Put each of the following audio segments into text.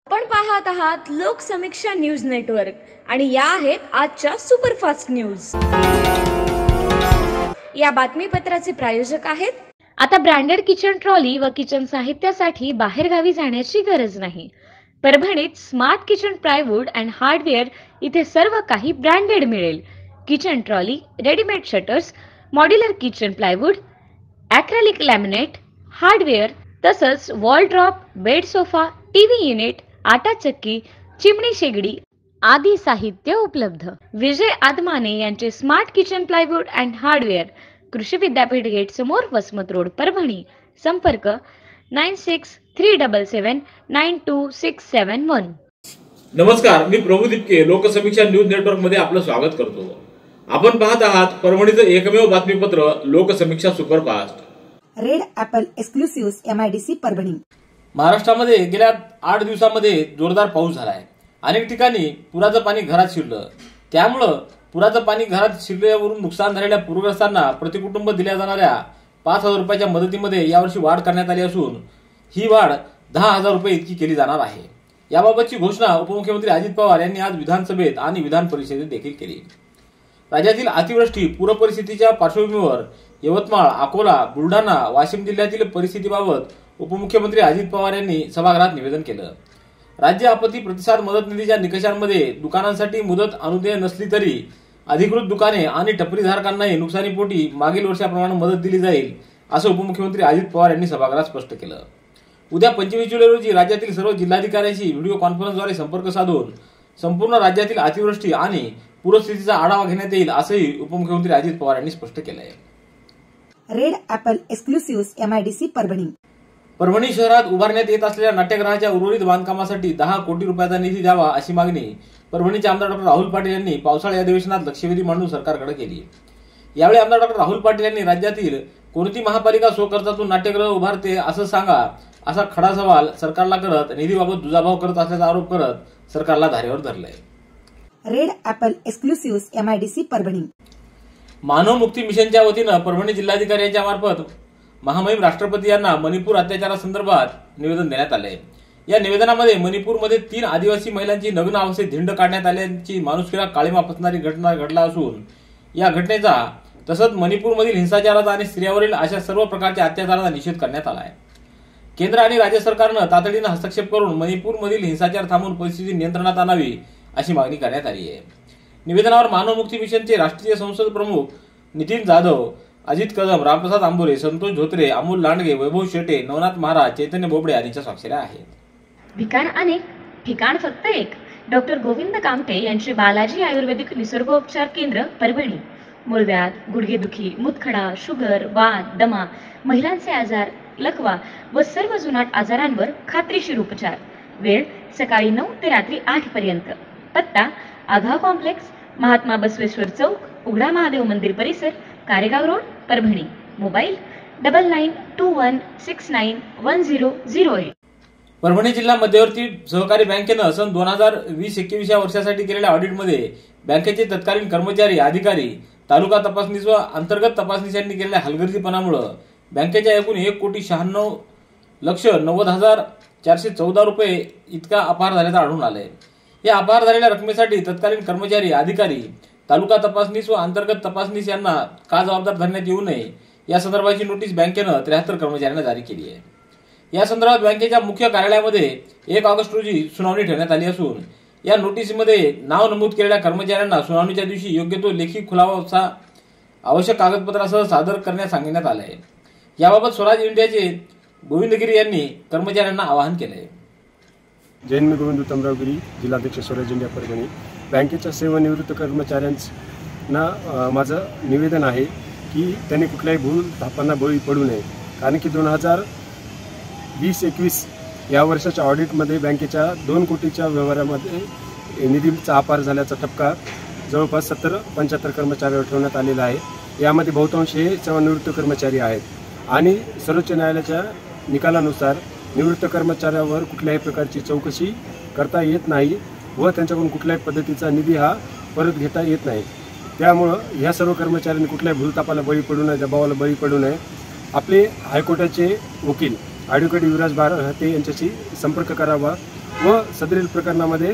आपण पाहत आहात लोकसमीक्षा न्यूज नेटवर्क आणि या आहेत आजच्या सुपरफास्ट न्यूज। या बातमीपत्राचे प्रायोजक आहेत। आता ब्रँडेड किचन ट्रॉली व किचन साहित्यासाठी बाहेरगावी जाण्याची गरज नाही। परभणीत smart kitchen plywood and hardware इथे सर्व काही ब्रँडेड मिळेल। Kitchen trolley, readymade shutters, modular kitchen plywood, acrylic laminate, hardware तसंच wall drop, bed sofa, TV unit, आटा चक्की, चिमणी शेगडी आदी साहित्य उपलब्ध। विजय आदमाने यांचे smart kitchen plywood and hardware, कृषी विद्यापीठ गेट समोर, वसमत रोड, परभणी। संपर्क 9637792671। नमस्कार, मी प्रभू दिपके लोकसमीक्षा न्यूज नेटवर्क मध्ये आपलं स्वागत करतो। आपण पाहत आहात परभणीचं एकमेव बातमीपत्र Loksamiksha superfast. Red apple exclusive MIDC Parbhani. महाराष्ट्रामध्ये गेल्या 8 दिवसांमध्ये जोरदार पाऊस झालाय। अनेक ठिकाणी पुराचं पाणी घरात शिरलं। त्यामुळे पुराचं पाणी घरात शिरल्यावरून नुकसान झालेल्या पूरग्रस्तांना प्रतिकुटुंब दिल्या जाणाऱ्या 5,000 रुपयाच्या मदतीमध्ये यावर्षी वाढ करण्यात आली असून ही वाढ 10,000 रुपये इतकी केली जाणार आहे। याबाबतची घोषणा उपमुख्यमंत्री अजित पवार यांनी आज विधानसभेत आणि विधान परिषदेत देखील केली। राज्यातील अतिवृष्टी पूर परिस्थितीच्या पार्श्वभूमीवर यवतमाळ, अकोला, बुलढाणा, वाशिम जिल्ह्यातील परिस्थितीबाबत उपमुख्यमंत्री अजित पवार यांनी सभागृहात निवेदन केलं। राज्य आपत्ती प्रतिसाद मदत निधीच्या निकषांमध्ये दुकानांसाठी मुदत अनुदेय नसली तरी अधिकृत दुकाने आणि टपरीधारकांनाही नुकसानीपोटी मागील वर्षाप्रमाणे मदत दिली जाईल, असं उपमुख्यमंत्री अजित पवार यांनी सभागृहात स्पष्ट केलं। उद्या 25 जुलै रोजी राज्यातील सर्व जिल्हाधिकाऱ्यांशी व्हिडिओ कॉन्फरन्सद्वारे संपर्क साधून संपूर्ण राज्यातील अतिवृष्टी आणि पूरस्थितीचा आढावा घेण्यात येईल, असंही उपमुख्यमंत्री अजित पवार यांनी स्पष्ट केलं आहे। Red apple exclusive MIDC Parbhani. Parbhani शहरात उभारण्यात येत असलेल्या नाट्यगृहाच्या उर्वरित बांधकामासाठी 10 कोटी रुपयाचा निधी द्यावा अशी मागणी परभणीचे आमदार डॉ. राहुल पाटील यांनी पावसाळी अधिवेशनात लक्षवेधी मांडून सरकारकडे केली। यावेळी आमदार डॉ. राहुल पाटील यांनी राज्यातील कोणती महापालिका स्वखर्चातून नाट्यगृह उभारते असं सांगा, असा खडा सवाल सरकारला करत निधीबाबत दुजाभाव करत असल्याचा आरोप करत सरकारला धारेवर धरलाय। Red apple exclusive MIDC Parbhani. Manav Mukti मिशनच्या वतीनं परभणी जिल्हाधिकाऱ्यांच्या मार्फत महामहिम राष्ट्रपती यांना मणिपूर अत्याचारासंदर्भात निवेदन देण्यात आले। या निवेदनामध्ये मणिपूरमध्ये 3 आदिवासी महिलांची नग्न अवस्थेत धिंड काढण्यात आल्याची माणुसकीला काळिमा फासणारी घटना घडला असून या घटनेचा तसंच मणिपूरमधील हिंसाचाराचा आणि स्त्रियांवरील अशा सर्व प्रकारच्या अत्याचाराचा निषेध करण्यात आला आहे। केंद्र आणि राज्य सरकारनं तातडीनं हस्तक्षेप करून मणिपूरमधील हिंसाचार थांबवून परिस्थिती नियंत्रणात आणावी अशी मागणी करण्यात आली आहे। निवेदनावर मानव मुक्ती मिशनचे राष्ट्रीय संसद प्रमुख नितीन जाधव, अजित कदम, रामप्रसाद आंबोरे, संतोष धोत्रे, अमोल लांडगे, वैभव शेटे, नवनाथ महाराज, चैतन्य बोबडे यांच्या स्वाक्षऱ्या आहेत। ठिकाण अनेक, ठिकाण फक्त एक। डॉक्टर गोविंद कामटे यांचे बालाजी आयुर्वेदिक निसर्गोपचार केंद्र परभणी। मूळव्याध, गुडघेदुखी, मुतखडा, शुगर, वात, दमा, महिलांचे आजार, लकवा व सर्व जुनाट आजारांवर खात्रीशीर उपचार। वेळ सकाळी 9 ते रात्री 8 पर्यंत। पत्ता आघा कॉम्प्लेक्स, महात्मा बसवेश्वर चौक, उघडा महादेव मंदिर परिसर, कारेगाव रोड, परभणी। मोबाईल 9921691008। परभणी जिल्हा मध्यवर्ती सहकारी बँकेनं सन 2020-21 या वर्षासाठी केलेल्या ऑडिटमध्ये बँकेचे तत्कालीन कर्मचारी, अधिकारी, तालुका तपासनीस व अंतर्गत तपासनीसांनी केलेल्या हलगर्जीपणामुळे बँकेच्या एकूण 1,96,90,414 रुपये इतका अपहार झाल्याचं आढळून आलंय। या अपहार झालेल्या रकमेसाठी तत्कालीन कर्मचारी, अधिकारी, तालुका तपासनीस व अंतर्गत तपासनीस यांना का जबाबदार धरण्यात येऊ नये या संदर्भाची नोटीस बँकेनं 73 कर्मचाऱ्यांना जारी केली आहे। या संदर्भात बँकेच्या मुख्य कार्यालयामध्ये 1 ऑगस्ट रोजी सुनावणी ठेवण्यात आली असून या नोटीसमध्ये नाव नमूद केलेल्या कर्मचाऱ्यांना सुनावणीच्या दिवशी योग्य तो लेखी खुलासा आवश्यक कागदपत्रासह सादर करण्यास सांगण्यात आलं आहे। याबाबत स्वराज इंडियाचे गोविंदगिरी यांनी कर्मचाऱ्यांना आवाहन केलं आहे। जैन मी गोविंद उत्तमराव गिरी, जिल्हाध्यक्ष स्वराज इंडिया परभणी। बँकेच्या सेवानिवृत्त कर्मचाऱ्यांना माझं निवेदन आहे की त्यांनी कुठल्याही भूल थापांना बळी पडू नये, कारण की 2020-21 या वर्षाच्या ऑडिटमध्ये बँकेच्या 2 कोटीच्या व्यवहारामध्ये निधीचा अपहार झाल्याचा ठपका जवळपास 70-75 कर्मचाऱ्यांवर ठेवण्यात आलेला आहे। यामध्ये बहुतांश हे सेवानिवृत्त कर्मचारी आहेत आणि सर्वोच्च न्यायालयाच्या निकालानुसार निवृत्त कर्मचाऱ्यावर कुठल्याही प्रकारची चौकशी करता येत नाही व त्यांच्याकडून कुठल्याही पद्धतीचा निधी हा परत घेता येत नाही। त्यामुळं ह्या सर्व कर्मचाऱ्यांनी कुठल्याही भूलतापाला बळी पडू नये, दबावाला बळी पडू नये। आपले हायकोर्टाचे वकील ॲडव्होकेट युवराज भारते यांच्याशी संपर्क करावा व सदरील प्रकरणामध्ये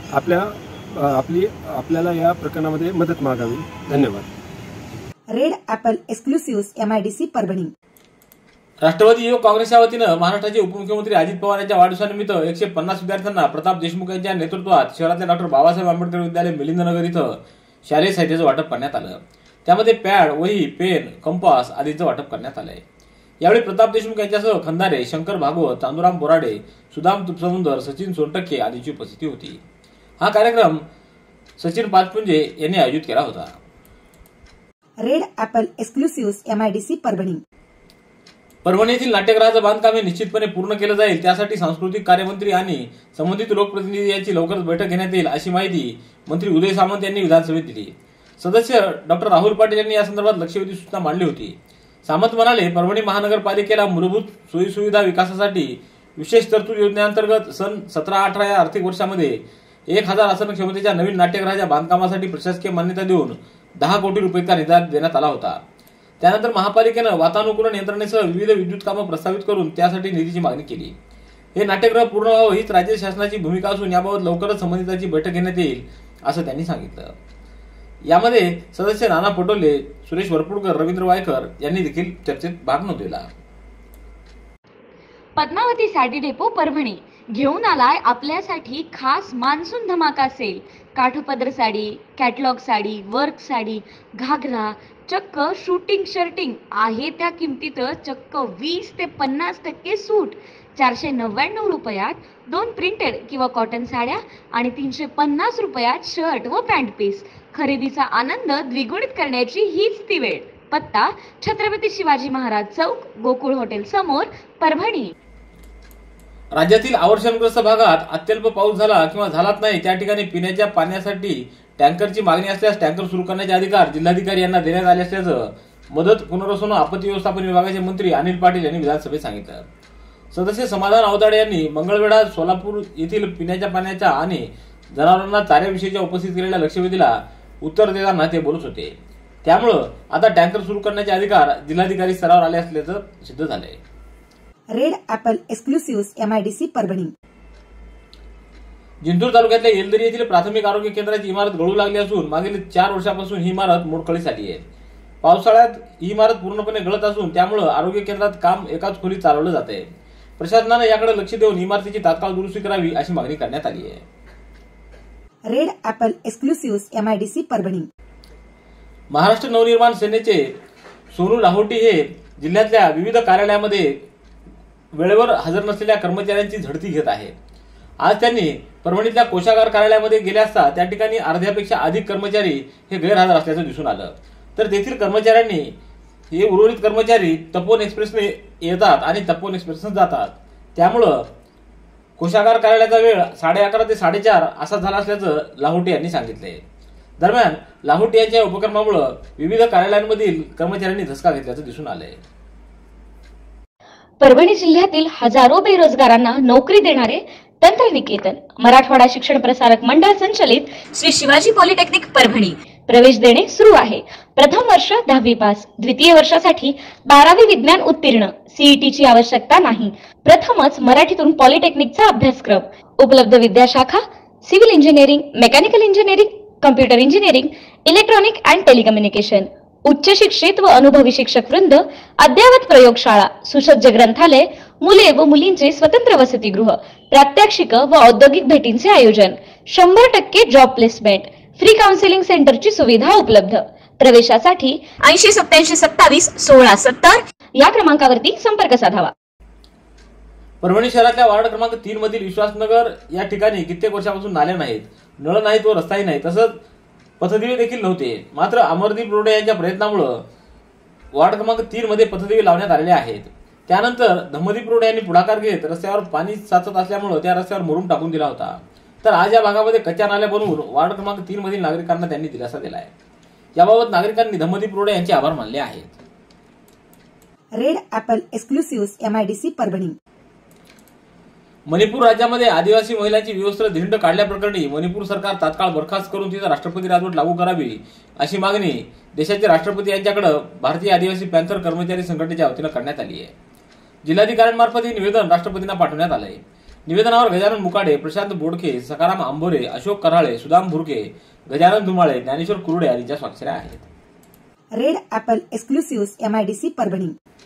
आपल्याला या प्रकरणामध्ये मदत मागावी. धन्यवाद. Red apple exclusive MIDC Parbhani. Rashtravadi Yuvak काँग्रेसच्या वतीनं महाराष्ट्राचे उपमुख्यमंत्री अजित पवार यांच्या वाढदिवसानिमित्त 150 विद्यार्थ्यांना प्रताप देशमुख यांच्या नेतृत्वात शहरातल्या डॉ. बाबासाहेब आंबेडकर विद्यालय मिलिंदनगर इथं शालेय साहित्याचं वाटप करण्यात आलं. त्यामध्ये पॅड, वही, पेन, कंपास आदींचं वाटप करण्यात आलंय. यावेळी प्रताप देशमुख यांच्यासह खंदारे, शंकर भागवत, चांदुराम बोराडे, सुदाम तुपसमुंदर, सचिन सोनटक्के आदींची उपस्थिती होती. हा कार्यक्रम सचिन पाचपुंजे यांनी आयोजित केला होता. Red apple exclusive MIDC Parbhani. Parbhani येथील नाट्यगृहाचं बांधकाम हे निश्चितपणे पूर्ण केलं जाईल. त्यासाठी सांस्कृतिक कार्यमंत्री आणि संबंधित लोकप्रतिनिधी यांची लवकरच बैठक घेण्यात येईल, अशी माहिती मंत्री उदय सामंत यांनी विधानसभेत दिली. सदस्य डॉ. राहुल पाटील यांनी या संदर्भात लक्षवेधी सूचना मांडली होती. सामंत म्हणाले, परभणी महानगरपालिकेला मूलभूत सोयीसुविधा विकासासाठी विशेष तरतूद योजनेअंतर्गत सन 17-18 या आर्थिक वर्षामध्ये 1000 आसन क्षमतेच्या नवीन नाट्यगृहाच्या बांधकामासाठी प्रशासकीय मान्यता देऊन 10 कोटी रुपये निधी देण्यात आला होता. त्यानंतर महापालिकेनं वातानुकूलन यंत्रणेसह विविध विद्युत कामं प्रस्तावित करून त्यासाठी निधीची मागणी केली. हे नाट्यगृह पूर्ण व्हावं हीच राज्य शासनाची भूमिका असून याबाबत लवकरच संबंधितांची बैठक घेण्यात येईल, असं त्यांनी सांगितलं. यामध्ये सदस्य नाना पटोले, सुरेश वरपुडकर, रवींद्र वायकर यांनी देखील चर्चेत भाग नोंदवला. पद्मावती साडी डेपो परभणी घेऊन आलाय आपल्यासाठी खास मान्सून धमाका सेल. काठपदर साडी, कॅटलॉग साडी, वर्क साडी, घागरा, चक्क शूटिंग शर्टिंग आहे त्या किमतीतच चक्क 20 ते 50% सूट. 499 रुपयात 2 प्रिंटेड किंवा कॉटन साड्या आणि 350 रुपयात शर्ट व पॅन्ट पीस. खरेदीचा आनंद द्विगुणित करण्याची हीच ती वेळ. पत्ता छत्रपती शिवाजी महाराज चौक, गोकुळ हॉटेल समोर, परभणी. राज्यातील अवर्षणग्रस्त भागात अत्यल्प पाऊस झाला किंवा झालाच नाही त्या ठिकाणी पिण्याच्या पाण्यासाठी टँकरची मागणी असल्यास टँकर सुरू करण्याचे अधिकार जिल्हाधिकारी यांना देण्यात आले असल्याचं मदत, पुनर्वसन व आपत्ती व्यवस्थापन विभागाचे मंत्री अनिल पाटील यांनी विधानसभेत सांगितलं. सदस्य समाधान अवताडे यांनी मंगळवेढा, सोलापूर येथील पिण्याच्या पाण्याच्या आणि जनावरांना चाऱ्याविषयीच्या उपस्थित केलेल्या लक्षवेधीला उत्तर देताना ते बोलत होते. त्यामुळं आता टँकर सुरू करण्याचे अधिकार जिल्हाधिकारी स्तरावर आले असल्याचं सिद्ध झालंय. Red apple exclusive MIDC Parbhani. Jintur तालुक्यातल्या येलदरी येथील प्राथमिक आरोग्य केंद्राची इमारत गळू लागली असून मागील 4 वर्षापासून ही इमारत मोडकळीस आली आहे. पावसाळ्यात ही इमारत पूर्णपणे गळत असून त्यामुळे आरोग्य केंद्रात काम एकाच खोलीत चालवलं जात आहे. प्रशासनाने याकडे लक्ष देऊन इमारतीची तात्काळ दुरुस्ती करावी अशी मागणी करण्यात आली आहे. Red apple exclusive MIDC Parbhani. Maharashtra Navnirman सेनेचे सोनू लाहोटी हे जिल्ह्यातल्या विविध कार्यालयामध्ये वेळेवर हजर नसलेल्या कर्मचाऱ्यांची झडती घेत आहेत. आज त्यांनी परभणीतल्या कोषागार कार्यालयामध्ये गेले असता त्या ठिकाणी अर्ध्यापेक्षा अधिक कर्मचारी हे गैरहजर असल्याचं दिसून आलं. तर तेथील कर्मचाऱ्यांनी हे उर्वरित कर्मचारी तपोवन एक्सप्रेसने येतात आणि तपोवन एक्सप्रेसने जातात. त्यामुळं कोषागार कार्यालयाचा वेळ 11:30 ते 4:30 असा झाला असल्याचं लाहोटी यांनी सांगितलंय. दरम्यान लाहोटी यांच्या उपक्रमामुळे विविध कार्यालयांमधील कर्मचाऱ्यांनी धसका घेतल्याचं दिसून आलंय. परभणी जिल्ह्यातील हजारो बेरोजगारांना नोकरी देणारे तंत्रनिकेतन मराठवाडा शिक्षण प्रसारक मंडळ संचलित श्री शिवाजी पॉलिटेक्निक परभणी प्रवेश देणे सुरू आहे. प्रथम वर्ष 10वी पास, द्वितीय वर्षासाठी 12वी विज्ञान उत्तीर्ण, सीईटीची आवश्यकता नाही. प्रथमच मराठीतून पॉलिटेक्निकचा अभ्यासक्रम उपलब्ध. विद्याशाखा civil engineering, mechanical engineering, computer engineering, electronic and telecommunication. उच्च शिक्षित व अनुभवी शिक्षक वृंद, अद्ययावत प्रयोगशाळा, सुसज्ज ग्रंथालय, मुले व मुलींचे स्वतंत्र वसतिगृह, प्रात्यक्षिक व औद्योगिक भेटींचे आयोजन, 100% जॉब प्लेसमेंट, फ्री काउन्सिलिंग सेंटरची सुविधा उपलब्ध. प्रवेशासाठी 8087271670 या क्रमांकावरती संपर्क साधावा. परभणी शहरातल्या वार्ड क्रमांक 3 मधील विश्वासनगर या ठिकाणी कित्येक वर्षापासून नाल्या नाहीत, नळ नाहीत व रस्ताही नाही, तसंच पथदिवे देखील नव्हते. मात्र अमरदीप रोडे यांच्या प्रयत्नामुळे वार्ड क्रमांक 3 मध्ये पथदिवे लावण्यात आलेले आहेत. त्यानंतर धम्मदीप रोडे यांनी पुढाकार घेत रस्त्यावर पाणी साचत असल्यामुळे त्या रस्त्यावर मुरुम टाकून दिला होता. तर आज या भागामध्ये कच्च्या नाल्या बनवून वार्ड क्रमांक 3 मधील नागरिकांना त्यांनी दिलासा दिलाय. याबाबत नागरिकांनी धम्मदीप रोडे यांचे आभार मानले आहेत. Red apple exclusive MIDC Parbhani. Manipur राज्यामध्ये आदिवासी महिलांची विवस्त्र धिंड काढल्याप्रकरणी मणिपूर सरकार तात्काळ बरखास्त करून तिचा राष्ट्रपती राजवट लागू करावी अशी मागणी देशाचे राष्ट्रपती यांच्याकडे भारतीय आदिवासी पॅंथर कर्मचारी संघटनेच्या वतीनं करण्यात आली आहे. जिल्हाधिकाऱ्यांमार्फत हे निवेदन राष्ट्रपतींना पाठवण्यात आलंय. निवेदनावर गजानन मुकाडे, प्रशांत बोडके, सकाराम आंबोरे, अशोक कराळे, सुदाम भुरके, गजानन धुमाळे, ज्ञानेश्वर कुरुडे यांच्या स्वाक्षऱ्या आहेत. Red apple exclusive MIDC Parbhani.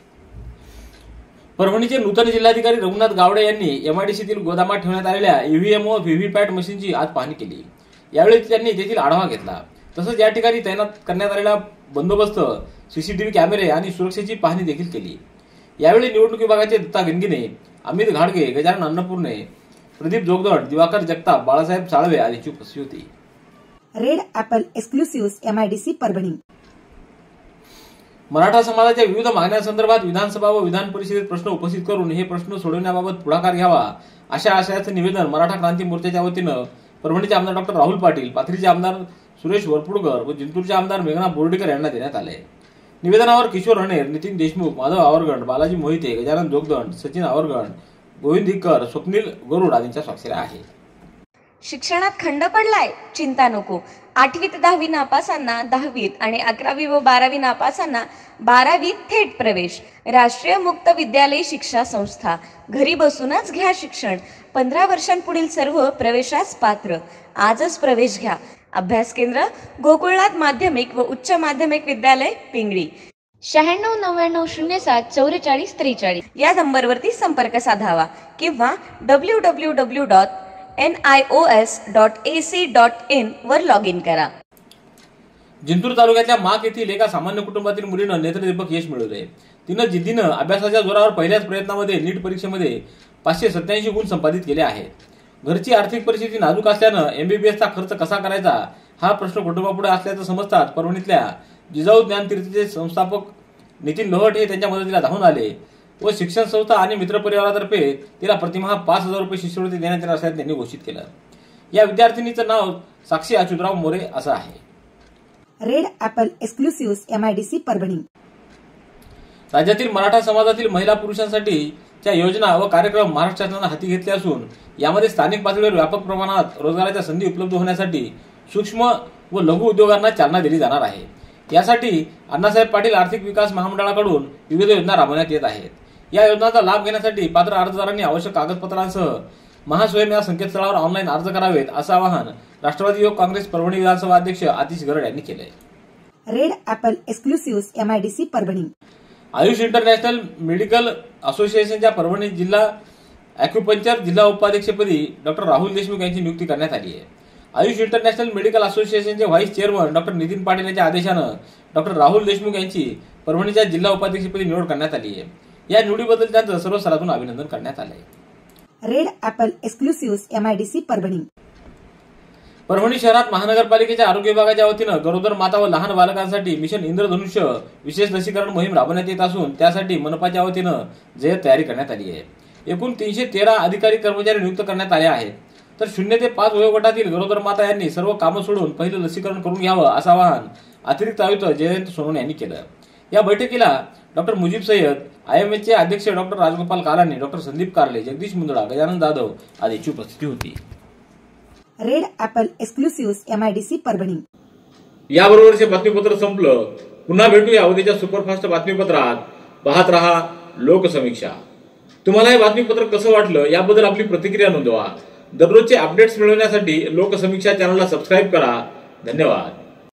परभणीचे नूतन जिल्हाधिकारी रघुनाथ गावडे यांनी MIDCतील गोदामात ठेवण्यात आलेल्या EVM व व्हीव्हीपॅट मशीनची आज पाहणी केली. यावेळी त्यांनी तेथील आढावा घेतला. तसंच या ठिकाणी तैनात करण्यात आलेला बंदोबस्त, CCTV कॅमेरे आणि सुरक्षेची पाहणी देखील केली. यावेळी निवडणूक विभागाचे दत्ता गणगिने, अमित घाडगे, गजानन अन्नपूर्णे, प्रदीप जोगदंड, दिवाकर जगताप, बाळासाहेब साळवे आदींची उपस्थिती होती. Red apple exclusive MIDC Parbhani. Maratha समाजाच्या विविध मागण्यांसंदर्भात विधानसभा व विधान परिषदेत प्रश्न उपस्थित करून हे प्रश्न सोडवण्याबाबत पुढाकार घ्यावा अशा आशयाचं निवेदन मराठा क्रांती मोर्चाच्या वतीनं परभणीचे आमदार डॉक्टर राहुल पाटील, पाथरीचे आमदार सुरेश वरपुडकर व जिंतूरचे आमदार मेघना बोर्डीकर यांना देण्यात आले. निवेदनावर किशोर हनेर, नितीन देशमुख, माधव आवरगड, बालाजी मोहिते, गजानन जोगदंड, सचिन आवरगड, गोविंद हिक्कर, स्वप्नील गरुड आदींच्या स्वाक्षऱ्या आहेत. शिक्षणात खंड पडलाय? चिंता नको. 8वी ते 10वी नापासांना 10वीत आणि 11वी व 12वी नापासांना 12वीत थेट प्रवेश. राष्ट्रीय मुक्त विद्यालय शिक्षा संस्था. घरी बसूनच घ्या शिक्षण. 15 वर्षांपुढील सर्व प्रवेशास पात्र. आजच प्रवेश घ्या. अभ्यास केंद्र गोकुळनाथ माध्यमिक व उच्च माध्यमिक विद्यालय पिंगळी. 9691074443 या नंबरवरती संपर्क साधावा किंवा www.nios.ac.in वर लॉग इन करा. जिंतूर तालुक्यातल्या माक येथील एका सामान्य कुटुंबातील मुलीनं नेत्रदीपक यश मिळवले. तिनं जिद्दीनं अभ्यासाच्या जोरावर पहिल्याच प्रयत्नामध्ये नीट परीक्षेमध्ये 587 गुण संपादित केले आहेत. घरची आर्थिक परिस्थिती नाजूक असल्यानं MBBSचा खर्च कसा करायचा हा प्रश्न कुटुंबापुढे असल्याचं समजतात परभणीतल्या जिजाऊ ज्ञानतीर्थचे संस्थापक नितीन लोहट हे त्यांच्या मदतीला धावून आले व शिक्षण संस्था आणि मित्रपरिवारातर्फे तिला प्रतिमाह 5,000 रुपये शिष्यवृत्ती देण्यात येणार असल्याचं त्यांनी घोषित केलं. या विद्यार्थिनीचं नाव साक्षी अच्युतराव मोरे असं आहे. Red apple exclusive MIDC Parbhani. राज्यातील मराठा समाजातील महिला पुरुषांसाठीच्या योजना व कार्यक्रम महाराष्ट्र शासनानं हाती घेतले असून यामध्ये स्थानिक पातळीवर व्यापक प्रमाणात रोजगाराच्या संधी उपलब्ध होण्यासाठी सूक्ष्म व लघु उद्योगांना चालना दिली जाणार आहे. यासाठी अण्णासाहेब पाटील आर्थिक विकास महामंडळाकडून विविध योजना राबवण्यात येत आहेत. या योजनांचा लाभ घेण्यासाठी पात्र अर्जदारांनी आवश्यक कागदपत्रांसह महास्वयं या संकेतस्थळावर ऑनलाईन अर्ज करावेत असं आवाहन राष्ट्रवादी युवक काँग्रेस परभणी विधानसभा अध्यक्ष आतिश गरड यांनी केलंय. Red apple exclusive MIDC Parbhani. Ayush international medical असोसिएशनच्या परभणी जिल्हा ॲक्युपंक्चर जिल्हा उपाध्यक्षपदी डॉक्टर राहुल देशमुख यांची नियुक्ती करण्यात आली आहे. आयुष इंटरनॅशनल मेडिकल असोसिएशनचे vice chairman doctor Nitin Patil यांच्या आदेशानं डॉक्टर राहुल देशमुख यांची परभणीच्या जिल्हा उपाध्यक्षपदी निवड करण्यात आली आहे. या निवडीबद्दल त्यांचं सर्व स्तरातून अभिनंदन करण्यात आलंय. Red apple exclusive MIDC Parbhani. Parbhani शहरात महानगरपालिकेच्या आरोग्य विभागाच्या वतीनं गरोदर माता व लहान बालकांसाठी मिशन इंद्रधनुष्य विशेष लसीकरण मोहीम राबवण्यात येत असून त्यासाठी मनपाच्या वतीनं जय्यत तयारी करण्यात आली आहे. एकूण 313 अधिकारी कर्मचारी नियुक्त करण्यात आले आहेत. तर 0 ते 5 वयोगटातील गरोदर माता यांनी सर्व कामं सोडून पहिलं लसीकरण करून घ्यावं असं आवाहन अतिरिक्त आयुक्त जयंत सोनवणे यांनी केलं. या बैठकीला डॉक्टर मुजीब सय्यद, IMHचे अध्यक्ष डॉक्टर राजगोपाल कालानी, डॉक्टर संदीप कारले, जगदीश मुंदडा, गजानन जाधव आदींची उपस्थिती होती. Red apple exclusive MIDC Parbhani. याबरोबरचे बातमीपत्र संपलं. पुन्हा भेटूया उद्याच्या सुपरफास्ट बातमीपत्रात. पाहत रहा लोकसमीक्षा. तुम्हाला हे बातमीपत्र कसं वाटलं याबद्दल आपली प्रतिक्रिया नोंदवा. दररोजचे अपडेट्स मिळवण्यासाठी लोकसमीक्षा चॅनलला सबस्क्राईब करा. धन्यवाद.